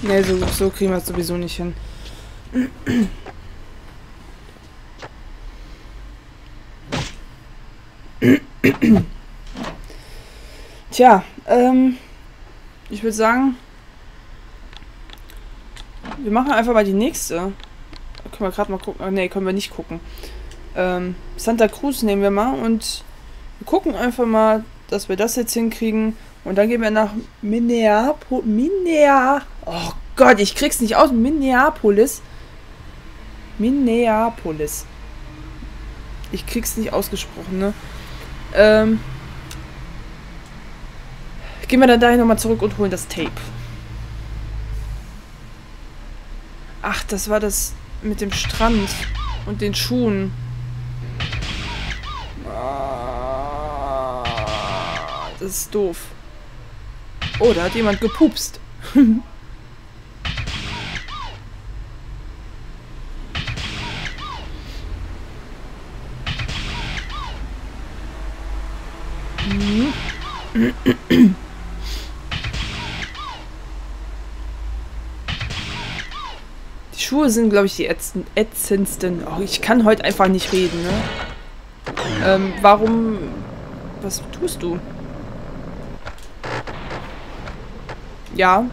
Ne, so kriegen wir es sowieso nicht hin. Tja, ich würde sagen, wir machen einfach mal die nächste. Können wir gerade mal gucken. Ne, können wir nicht gucken. Santa Cruz nehmen wir mal und wir gucken einfach mal, dass wir das jetzt hinkriegen. Und dann gehen wir nach Oh Gott, ich krieg's nicht aus. Minneapolis. Ich krieg's nicht ausgesprochen, ne? Gehen wir dann dahin nochmal zurück und holen das Tape. Ach, das war das mit dem Strand und den Schuhen. Das ist doof. Oh, da hat jemand gepupst. Die Schuhe sind, glaube ich, die ätzendsten. Oh, ich kann heute einfach nicht reden, ne? Warum... Was tust du? Ja.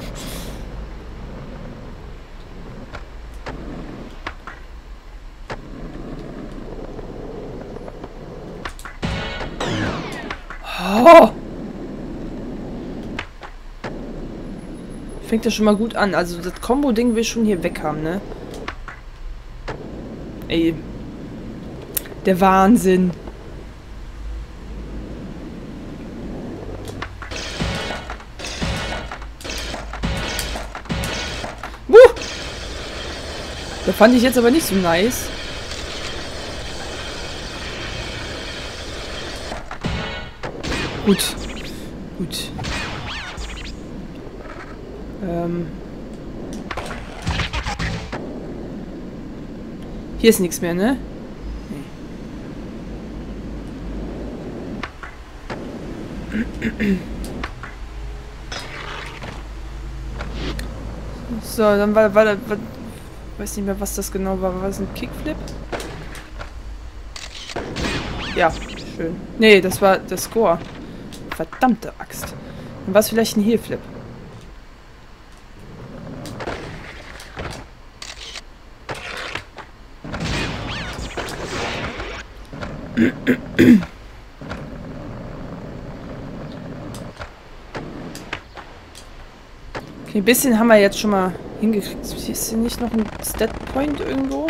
Oh. Fängt ja schon mal gut an. Also das Combo-Ding will schon hier weg haben, ne? Ey. Der Wahnsinn. Das fand ich jetzt aber nicht so nice. Gut. Gut. Hier ist nichts mehr, ne? Nee. So, dann war das... weiß nicht mehr, was das genau war. War das ein Kickflip? Ja, schön. Nee, das war der Score. Verdammte Axt. Dann war es vielleicht ein Heelflip. Okay, ein bisschen haben wir jetzt schon mal hingekriegt. Ist hier nicht noch ein Stat-Point irgendwo?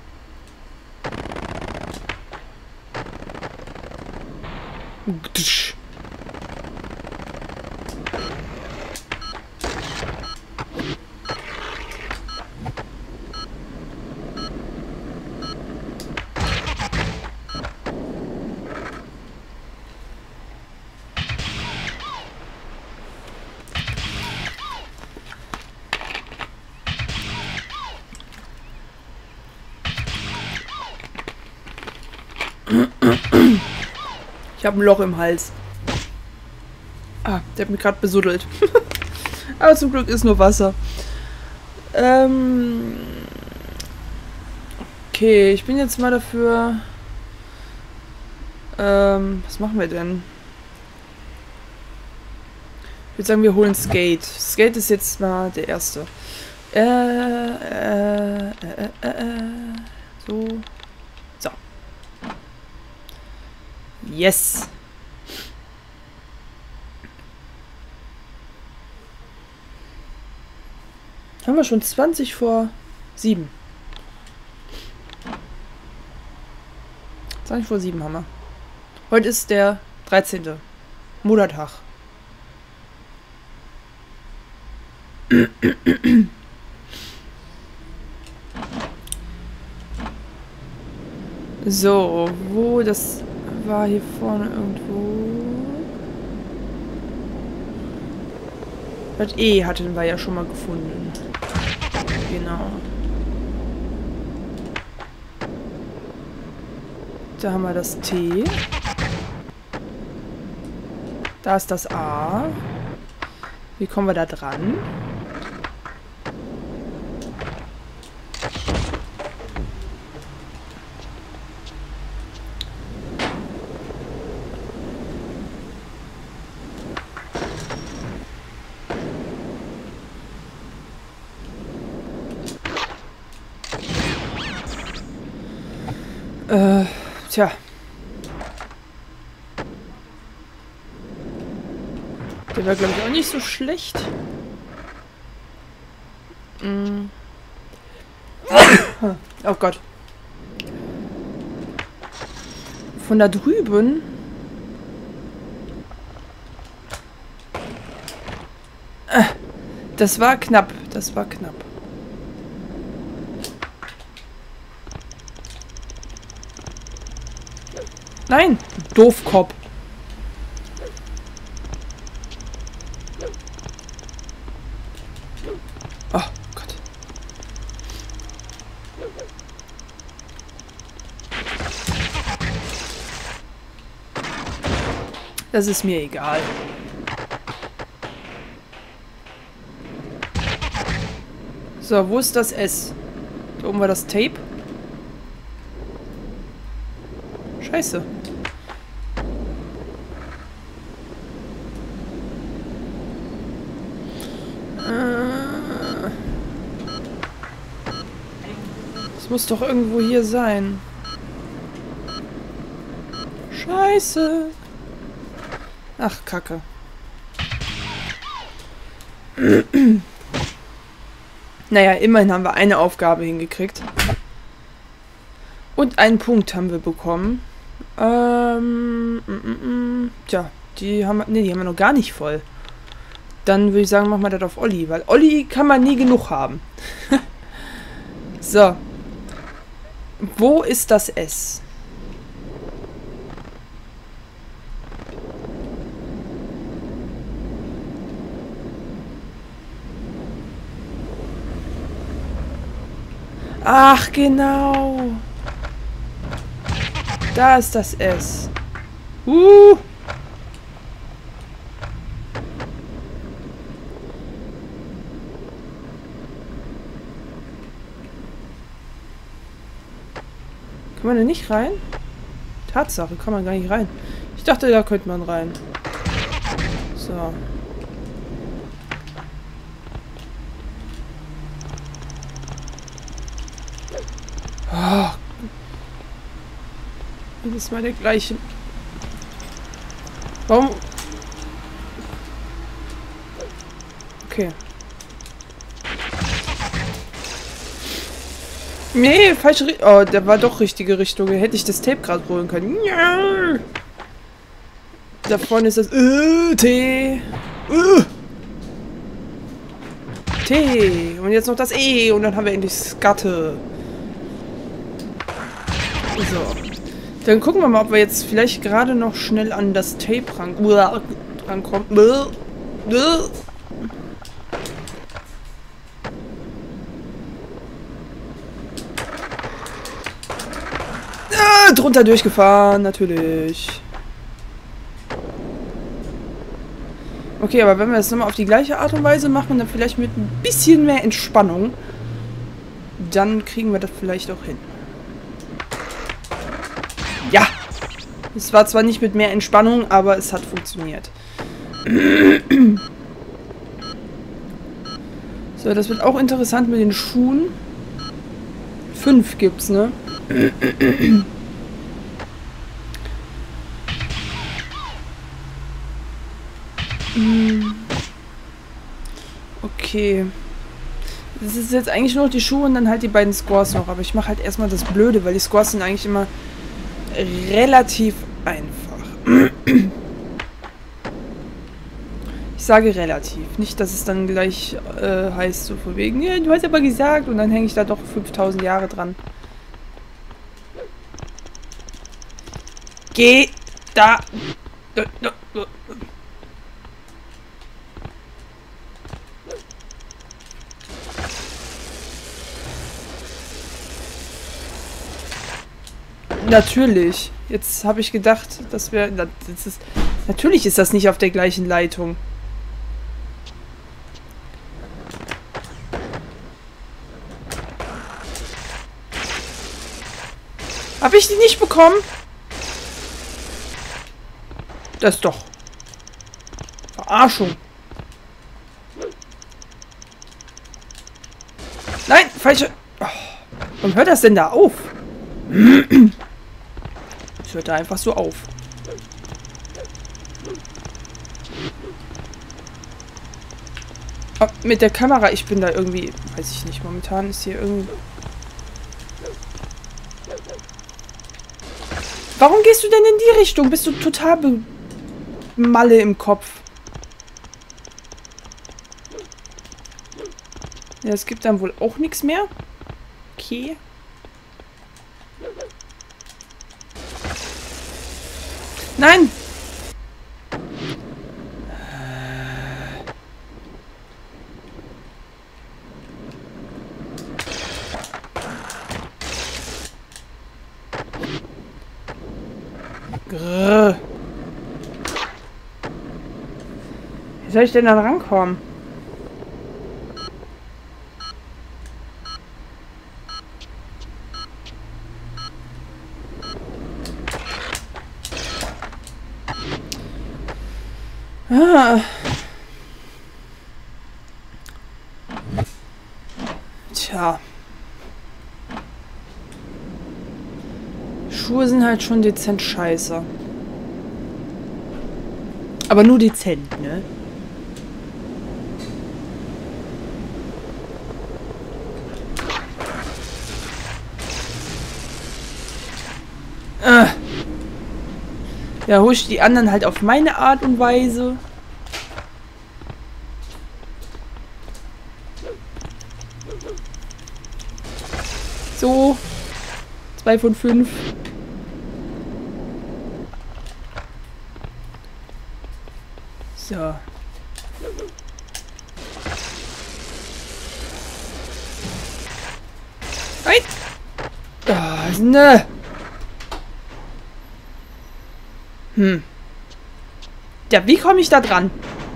Ich habe ein Loch im Hals. Ah, der hat mich gerade besuddelt. Aber zum Glück ist nur Wasser. Okay, ich bin jetzt mal dafür... was machen wir denn? Ich würde sagen, wir holen Skate. Skate ist jetzt mal der erste. So. So. Yes. Haben wir schon 20 vor 7. 20 vor 7 haben wir. Heute ist der 13. Muttertag. So, wo das war hier vorne irgendwo. Das E hatten wir ja schon mal gefunden. Genau. Da haben wir das T. Da ist das A. Wie kommen wir da dran? Tja. Der war, glaube ich, auch nicht so schlecht. Oh Gott. Von da drüben. Das war knapp. Das war knapp. Nein! Doofkopf. Oh Gott. Das ist mir egal. So, wo ist das S? Da oben war das Tape. Scheiße. Das muss doch irgendwo hier sein. Scheiße. Ach, Kacke. Naja, immerhin haben wir eine Aufgabe hingekriegt. Und einen Punkt haben wir bekommen. Tja, die haben wir noch gar nicht voll. Dann würde ich sagen, machen wir das auf Olli, weil Olli kann man nie genug haben. So. Wo ist das S? Ach, genau. Da ist das S. Kann man da nicht rein? Tatsache, kann man gar nicht rein. Ich dachte, da könnte man rein. So. Oh. Jedes Mal der gleiche. Warum? Okay. Nee, falsche Richtung. Oh, der war doch richtige Richtung. Hätte ich das Tape gerade holen können. Ja. Da vorne ist das T. T. Und jetzt noch das E. Und dann haben wir endlich Skatte. So. Dann gucken wir mal, ob wir jetzt vielleicht gerade noch schnell an das Tape rankommen. Drunter durchgefahren, natürlich. Okay, aber wenn wir das nochmal auf die gleiche Art und Weise machen, dann vielleicht mit ein bisschen mehr Entspannung, dann kriegen wir das vielleicht auch hin. Ja! Es war zwar nicht mit mehr Entspannung, aber es hat funktioniert. So, das wird auch interessant mit den Schuhen. 5 gibt's, ne? Okay. Das ist jetzt eigentlich nur noch die Schuhe und dann halt die beiden Scores noch. Aber ich mache halt erstmal das Blöde, weil die Scores sind eigentlich immer relativ einfach. Ich sage relativ. Nicht, dass es dann gleich heißt, so von wegen, ja, du hast aber gesagt, und dann hänge ich da doch 5000 Jahre dran. Geh da. Natürlich. Jetzt habe ich gedacht, dass wir... Natürlich ist das nicht auf der gleichen Leitung. Habe ich die nicht bekommen? Das ist doch... Verarschung. Nein, falsche... Oh, warum hört das denn da auf? Es hört da einfach so auf. Oh, mit der Kamera, ich bin da irgendwie... Weiß ich nicht, momentan ist hier irgendwie... Warum gehst du denn in die Richtung? Bist du total Malle im Kopf? Ja, es gibt dann wohl auch nichts mehr. Okay. Nein! Grrr. Wie soll ich denn da rankommen? Ah. Tja. Schuhe sind halt schon dezent scheiße. Aber nur dezent, ne? Ja, hol ich die anderen halt auf meine Art und Weise. So. 2 von 5. So. Nein! Ah, ne! Ja, wie komme ich da dran?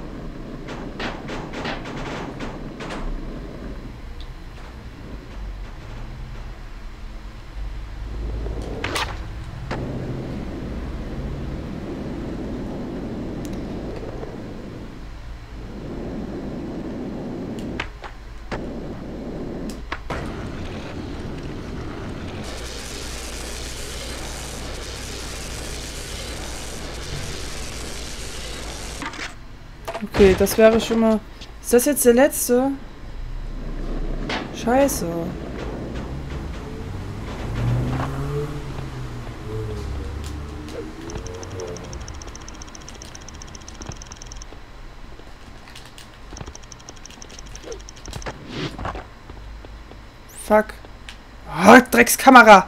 Okay, das wäre schon mal... Ist das jetzt der letzte? Scheiße. Fuck. Oh, Dreckskamera!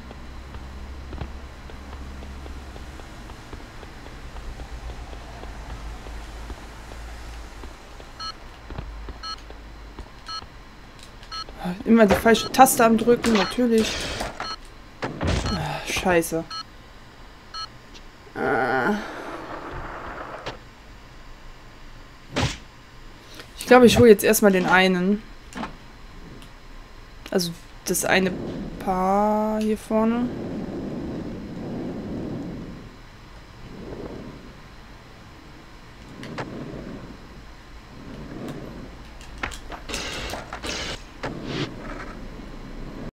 Immer die falsche Taste am Drücken, natürlich. Scheiße. Ich glaube, ich hole jetzt erstmal den einen. Also das eine Paar hier vorne.